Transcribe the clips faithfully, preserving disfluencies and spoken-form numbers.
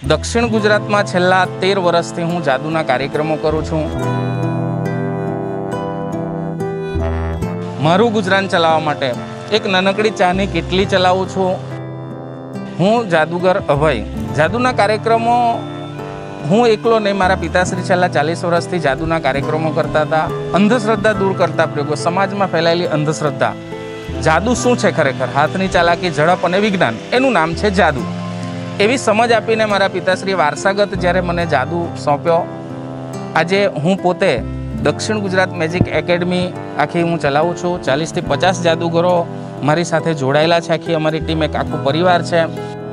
दक्षिण गुजरात में छेल्ला तेर वर्षथी हूँ जादूना कार्यक्रमों करूँ छूँ। मारू गुजरान चलावा माटे एक नानकड़ी चानी किटली चलावुं छूँ। हूँ जादूगर अभय। जादूना कार्यक्रमों हूँ एकलो नहीं, मारा पिताश्री छेल्ला चालीस वर्षथी जादूना कार्यक्रमों करता था। अंधश्रद्धा दूर करता प्रयोगो, समाज में फैलायेली अंधश्रद्धा। जादू शुं छे खरेखर, हाथनी चालाकी, झड़प अने विज्ञान, एनुं नाम छे जादू। एवी समझ आपीने मारा पिताश्री वारसागत ज्यारे मने जादू सौंप्यो। आजे हूँ पोते दक्षिण गुजरात मेजिक एकेडमी आखी हूँ चलावुं छूं। चालीस थी पचास जादूगरो मारी साथे जोड़ायेला छे। आखी अमारी टीम एक आखो परिवार छे।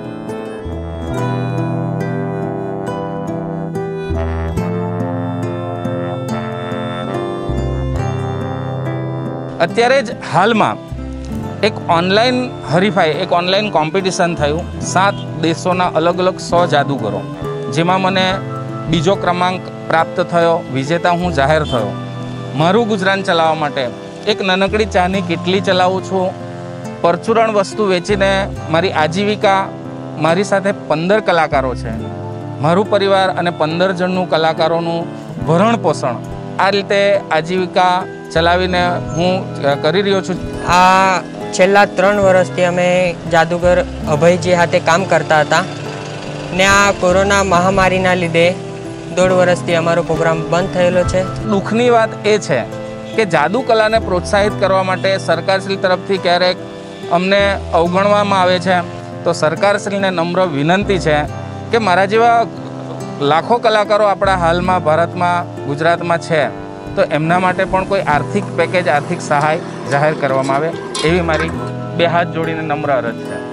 अत्यारे ज हालमां एक ऑनलाइन हरीफाई, एक ऑनलाइन कॉम्पिटिशन थयुं। सात देशोना अलग अलग सौ जादूगरो, जेमां मने बीजो क्रमांक प्राप्त थयो, विजेता हूँ जाहिर थयो। मारू गुजरान चलावा माटे एक नानकड़ी चानी किटली चलावुं छूं। परचूरण वस्तु वेचीने मारी आजीविका, मारी साथे पंदर कलाकारो छे। मारू परिवार अने पंदर जनનું कलाकारोનું भरण पोषण आ रीते आजीविका चलावीने हूँ करी रह्यो छुं। आ छेल्ला त्रण वर्षथी अमे जादूगर अभयजी हाथे काम करता हता ने आ कोरोना महामारीना लीधे दौड़ वर्षथी अमारो प्रोग्राम बंद थयेलो छे। दुखनी वात ए छे के जादू कलाने प्रोत्साहित करवा माटे सरकारश्री तरफथी क्यारेक अमने अवगणवामां आवे छे। तो सरकारश्रीने नम्र विनंती छे के मारा जेवा लाखों कलाकारो आपणा हालमां भारतमां गुजरातमां छे, तो एमना माटे पण कोई आर्थिक पेकेज, आर्थिक सहाय जाहिर करवामां आवे एवी मारी बे हाथ जोड़ीने नम्र अरज छे।